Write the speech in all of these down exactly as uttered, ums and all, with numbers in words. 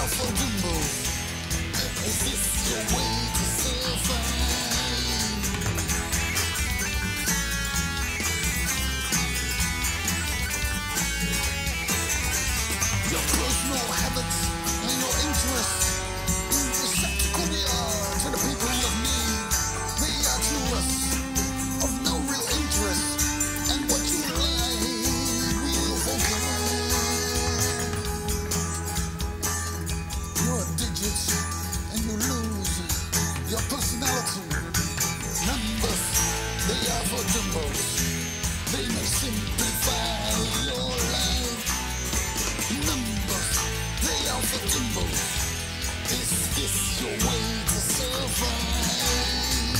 are for Dumbo. Is this your way to survive? Your personal habits and your interests, receptacle we are to the people of need. They are to us of no real interest, and what you like we'll forget. You're digits and you lose your personality. Numbers, they are for Dumbos. They may simplify your life. Numbers, they are for Dumbos. Is this your way to survive?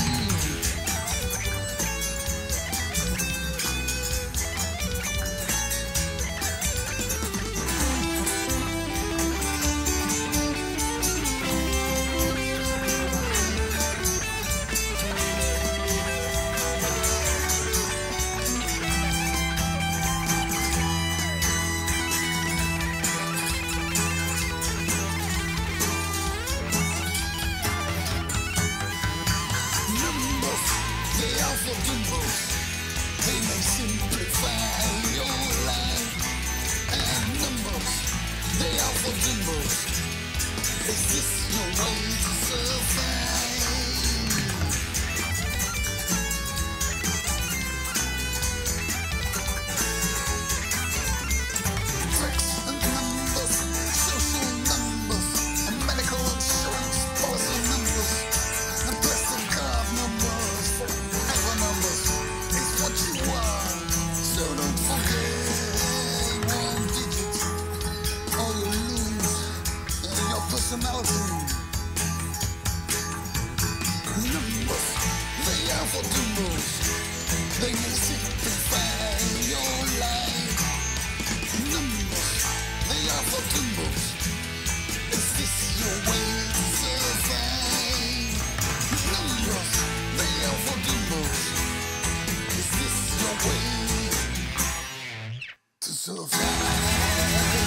For Dumbos, they may simplify your life. And numbers, they are for Dumbos. Is this your way to survive? Tricks and numbers, social numbers, and medical insurance policy numbers, and plastic card numbers. Numbers is what you are, so don't forget one digit or you lose your personality. Numbers, they are for Dumbos. They may simplify your life. Numbers, they are for Dumbos. Is this your way to survive? Numbers, they are for Dumbos. Is this your way to survive?